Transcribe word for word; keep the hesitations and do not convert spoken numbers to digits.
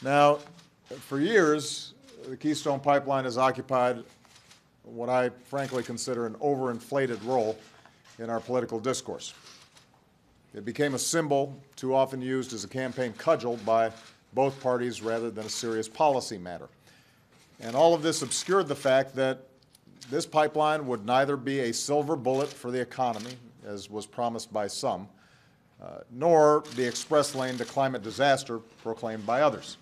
Now, for years, the Keystone Pipeline has occupied what I frankly consider an overinflated role in our political discourse. It became a symbol too often used as a campaign cudgel by both parties rather than a serious policy matter. And all of this obscured the fact that this pipeline would neither be a silver bullet for the economy, as was promised by some, uh, nor the express lane to climate disaster proclaimed by others.